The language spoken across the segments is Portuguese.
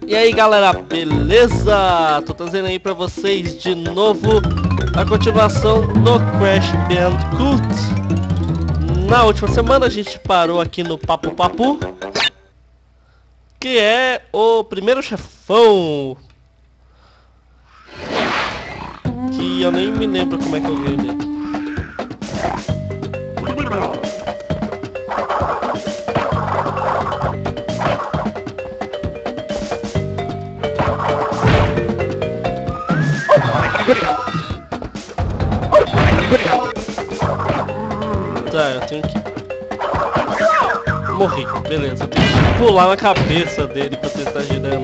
E aí galera, beleza? Tô trazendo aí pra vocês de novo a continuação do Crash Bandicoot. Na última semana a gente parou aqui no Papu Papu, que é o primeiro chefão, que eu nem me lembro como é que eu ganhei dele. Tá, eu tenho que... Morri, beleza, eu tenho que pular na cabeça dele pra tentar girando.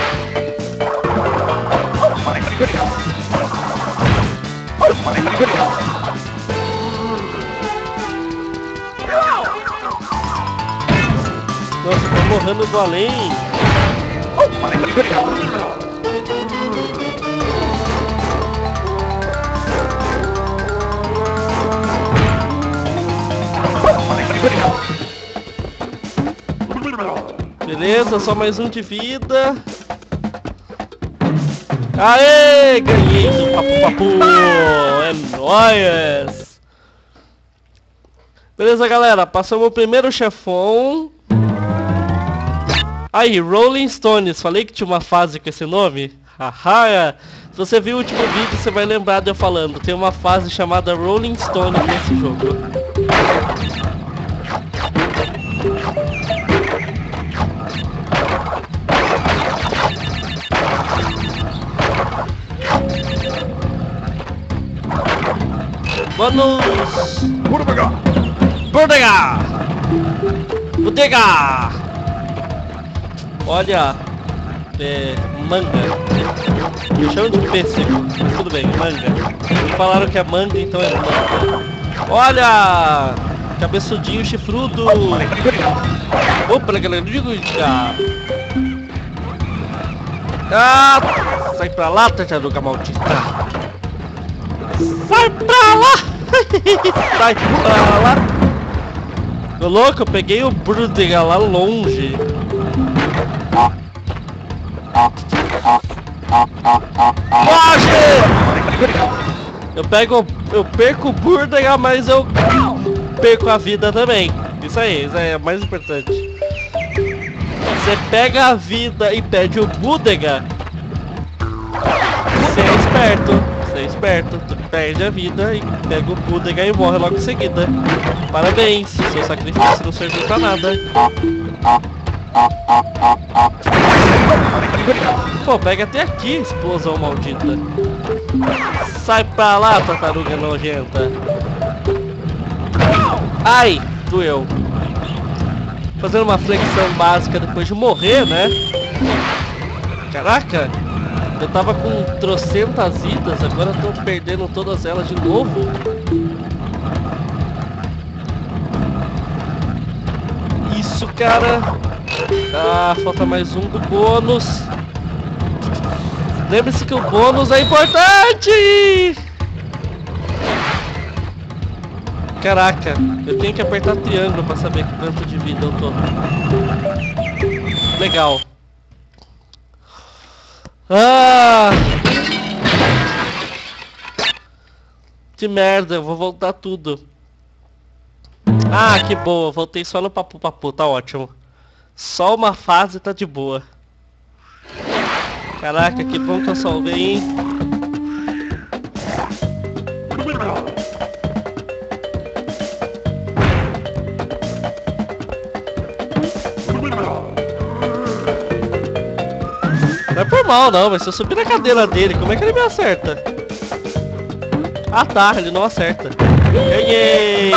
Nossa, tô morrendo do além. Beleza, só mais um de vida. Aê, ganhei do Papu Papu. É nóis. Beleza, galera, passamos o primeiro chefão. Aí, Rolling Stones, falei que tinha uma fase com esse nome? Haha, se você viu o último vídeo, você vai lembrar de eu falando. Tem uma fase chamada Rolling Stones nesse jogo. Vamos! Bodega! Bodega! Olha, manga. Me chamam de pêssego, mas tudo bem, manga. Me falaram que é manga, então é manga. Olha! Cabeçudinho chifrudo! Opa, galera, digo já! Ah! Sai pra lá, tartaruga maldita! Sai pra lá! Sai pra lá! Ô louco, eu peguei o Bodega lá longe. Foge! Eu perco o Bodega, mas eu perco a vida também. Isso aí é mais importante. Você pega a vida e pede o Bodega, você é esperto. Você é esperto, tu perde a vida e pega o Bodega e morre logo em seguida. Parabéns, seu sacrifício não serviu pra nada. Pô, pega até aqui, explosão maldita. Sai pra lá, tartaruga nojenta. Ai, doeu. Fazendo uma flexão básica depois de morrer, né? Caraca, eu tava com trocentas vidas, agora eu tô perdendo todas elas de novo. Isso, cara. Ah, falta mais um do bônus. Lembre-se que o bônus é importante! Caraca, eu tenho que apertar triângulo pra saber quanto de vida eu tô. Legal. Ah! Que merda, eu vou voltar tudo. Ah, que boa, voltei só no Papu Papu, tá ótimo. Só uma fase tá de boa. Caraca, que bom que eu salvei, hein? Não é por mal não, mas se eu subir na cadeira dele, como é que ele me acerta? Ah tá, ele não acerta. Ganhei!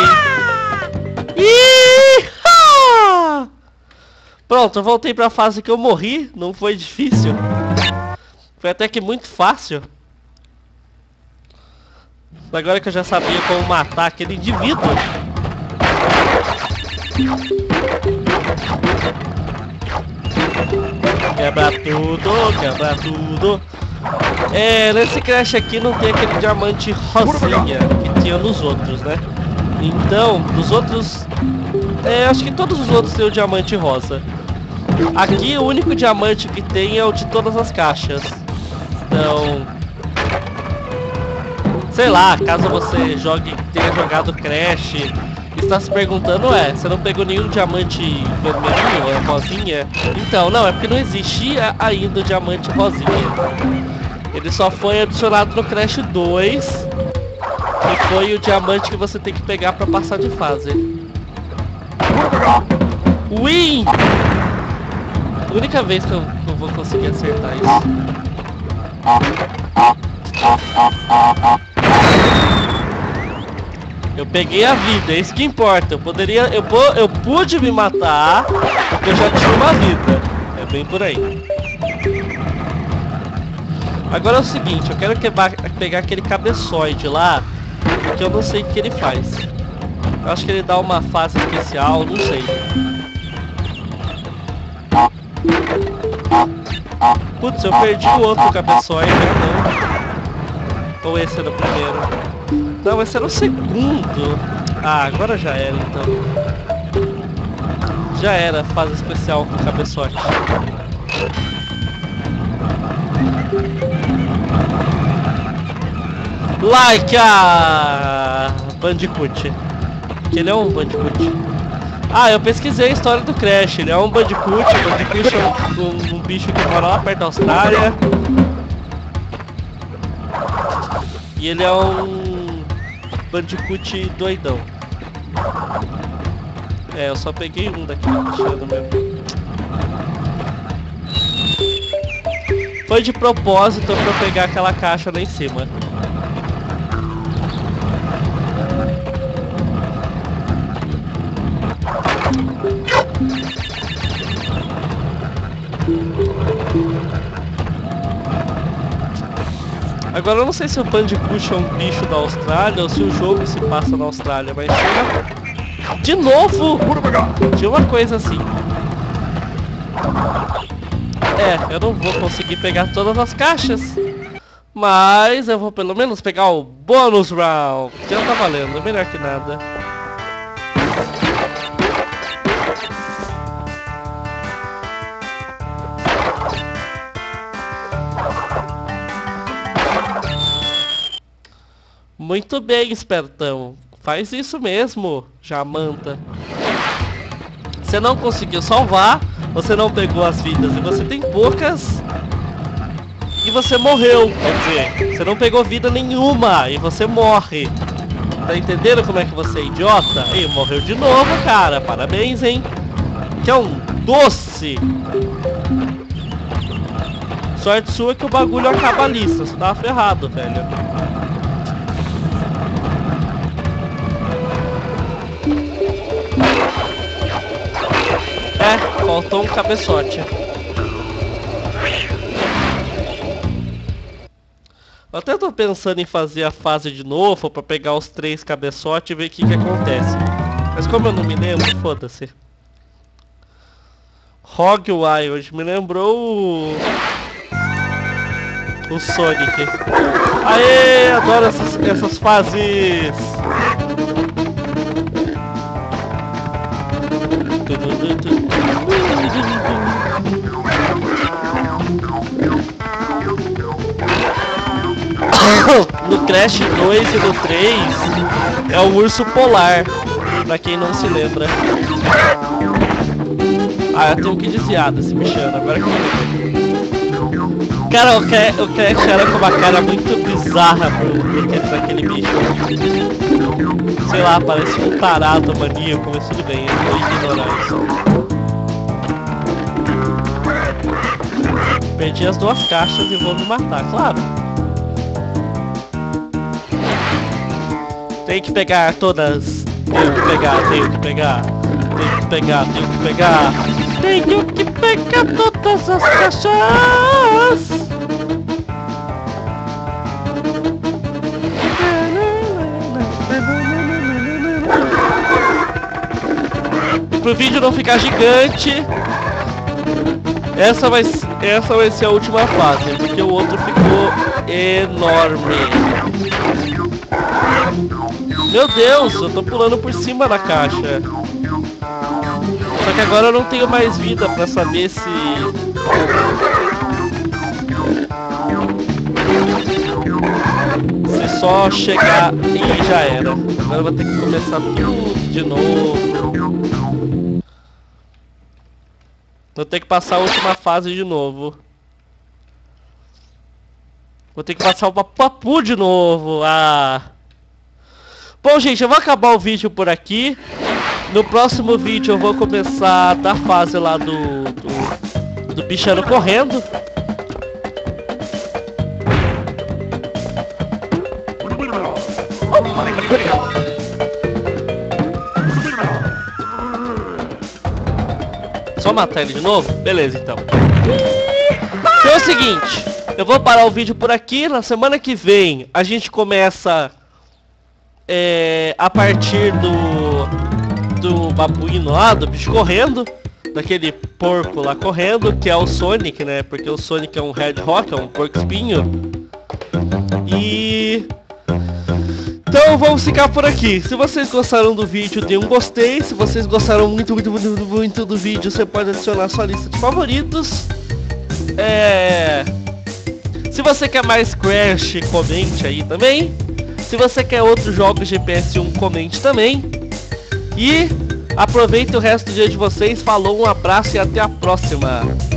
Iha! Pronto, eu voltei pra fase que eu morri, não foi difícil. Foi até que muito fácil. Agora que eu já sabia como matar aquele indivíduo. Quebra tudo, quebra tudo. Nesse Crash aqui não tem aquele diamante rosinha que tinha nos outros, né? Então, nos outros... acho que todos os outros tem o diamante rosa. Aqui o único diamante que tem é o de todas as caixas. Então... sei lá, caso você tenha jogado Crash e está se perguntando, você não pegou nenhum diamante vermelhinho, rosinha? Então, não, é porque não existia ainda o diamante rosinha. Ele só foi adicionado no Crash 2, que foi o diamante que você tem que pegar para passar de fase. Win! Única vez que eu vou conseguir acertar isso. Eu peguei a vida, é isso que importa. Eu pude me matar porque eu já tinha uma vida. É bem por aí. Agora é o seguinte, eu quero pegar aquele cabeçoide lá, porque eu não sei o que ele faz. Eu acho que ele dá uma fase especial, não sei. Putz, eu perdi o outro cabeçoide, não. Ou esse era o primeiro? Não, esse era o segundo. Ah, agora já era então. Já era a fase especial com o cabeçote. Like a Bandicoot. Que ele é um Bandicoot. Ah, eu pesquisei a história do Crash. Ele é um Bandicoot. O Bandicoot é um bicho que mora lá perto da Austrália. E ele é um Bandicoot doidão. É, eu só peguei um daquele bichano mesmo. Foi de propósito pra eu pegar aquela caixa lá em cima. Agora eu não sei se o Bandicoot é um bicho da Austrália ou se o jogo se passa na Austrália, mas de novo tinha uma coisa assim. Eu não vou conseguir pegar todas as caixas, mas eu vou pelo menos pegar o bônus round. Já tá valendo, melhor que nada. Muito bem, espertão. Faz isso mesmo, Jamanta. Você não conseguiu salvar, você não pegou as vidas e você tem poucas. E você morreu, quer dizer, você não pegou vida nenhuma e você morre. Tá entendendo como é que você é idiota? E morreu de novo, cara. Parabéns, hein? Que é um doce. Sorte sua que o bagulho acaba ali, você tava ferrado, velho. Faltou um cabeçote. Eu até tô pensando em fazer a fase de novo pra pegar os 3 cabeçotes e ver o que acontece. Mas como eu não me lembro, foda-se. Hogwild me lembrou o Sonic. Aê, adoro essas fases. No Crash 2 e no 3 é o urso polar, pra quem não se lembra. Ah, eu tenho que desviar desse bichano, agora que eu lembro. Cara, o Crash era com uma cara muito bizarra pra aquele bicho. Sei lá, parece um tarado maníaco, mas tudo bem, eu vou ignorar isso. Perdi as 2 caixas e vou me matar, claro. Tem que pegar todas. Tenho que pegar. Tenho que pegar todas as caixas. E pro vídeo não ficar gigante, essa vai ser a última fase, porque o outro ficou enorme. Meu Deus, eu tô pulando por cima da caixa. Só que agora eu não tenho mais vida pra saber se... Se só chegar e já era. Agora eu vou ter que começar tudo de novo. Vou ter que passar a última fase de novo. Vou ter que passar o papu de novo. Ah. Bom, gente, eu vou acabar o vídeo por aqui. No próximo vídeo eu vou começar da fase lá do bichano correndo. Só matar ele de novo? Beleza, então. Então é o seguinte, eu vou parar o vídeo por aqui. Na semana que vem a gente começa a partir do babuíno lá, do bicho correndo, daquele porco lá correndo, que é o Sonic, né? Porque o Sonic é um Hedgehog, é um porco espinho. E... então vamos ficar por aqui. Se vocês gostaram do vídeo, dê um gostei. Se vocês gostaram muito do vídeo, você pode adicionar sua lista de favoritos. Se você quer mais Crash, comente aí também. Se você quer outros jogos de PS1, comente também. E aproveita o resto do dia de vocês. Falou, um abraço e até a próxima.